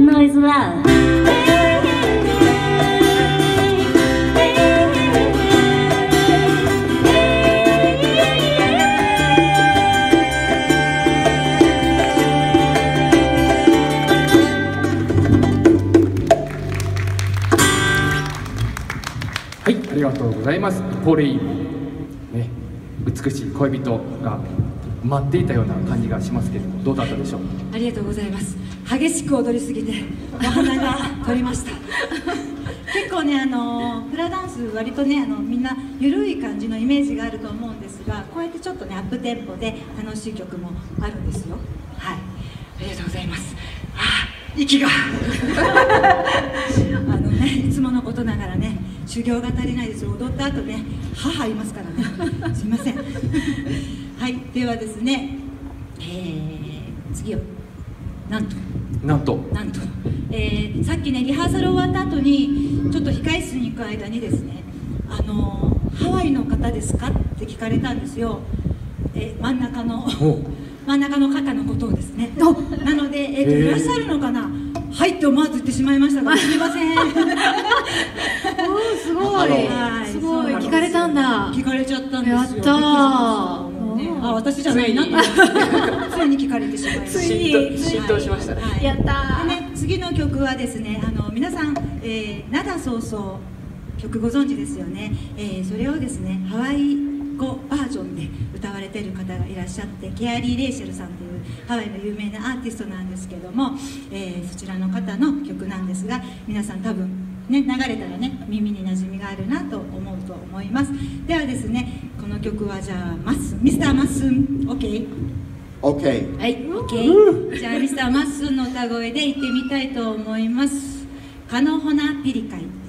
ノイズラブ。 はい、ありがとうございます。ポレイね、美しい恋人が待っていたような感じがしますけれども、どうだったでしょう。 ありがとうございます。激しく踊りすぎてお花が取りました。結構ね、フラダンス割とね、みんな緩い感じのイメージがあると思うんですが、こうやってちょっとねアップテンポで楽しい曲もあるんですよ。はい、ありがとうございます。息がいつものことながらね、修行が足りないです。踊った後ね、母いますからね、すいません。はい、ではですね、次をなんとさっきねリハーサル終わった後にちょっと控え室に行く間にですね、ハワイの方ですかって聞かれたんですよ。真ん中の方のことをですね。なので、いらっしゃるのかな。はいって思わず言ってしまいましたが、すみません。 すごいすごい、聞かれたんだ。 聞かれちゃったんですよ。 やったー。 私じゃないなと思ってついに聞かれてしまいました。 浸透しましたね。 やったー。 でね、次の曲はですね、皆さん、灘そうそう曲ご存知ですよね。それをですねハワイ語バージョンで歌われている方がいらっしゃって、ケアリー・レイシェルさんというハワイの有名なアーティストなんですけども、そちらの方の曲なんですが、皆さん多分ね、流れたらね耳に馴染みがあるなと思うと思います。ではですね、この曲はじゃあミスターマッスン OK？ OK。 はい、OK。 じゃあミスターマッスンの歌声で行ってみたいと思います。カノホナピリカイ。